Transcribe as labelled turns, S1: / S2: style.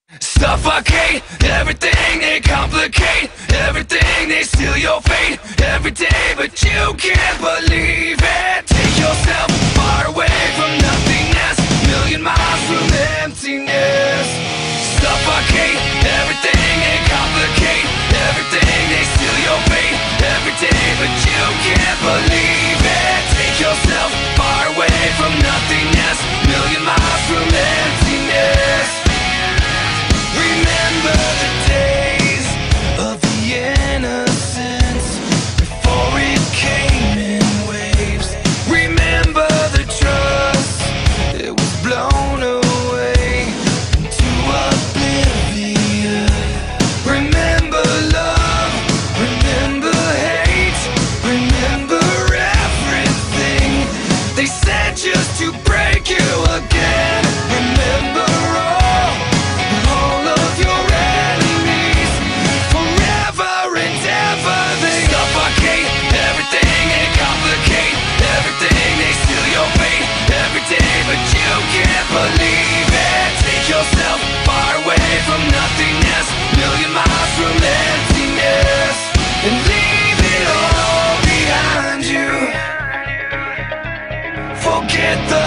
S1: Suffocate everything, they complicate everything, they steal your fate every day, but you can't believe it. Take yourself far away from nothingness, million miles from emptiness. Suffocate everything, they complicate everything, they steal your fate every day, but you can't believe it. Take yourself far away from nothingness, million miles from emptiness. Remember the days of the innocence before it came in waves. Remember the trust that was blown away into oblivion. Remember love, remember hate, remember everything they said just to break you again. Remember all of your enemies, forever and ever. They suffocate everything, they complicate everything, they steal your fate every day, but you can't believe it. Take yourself far away from nothingness, million miles from emptiness, and leave it all behind you. Forget the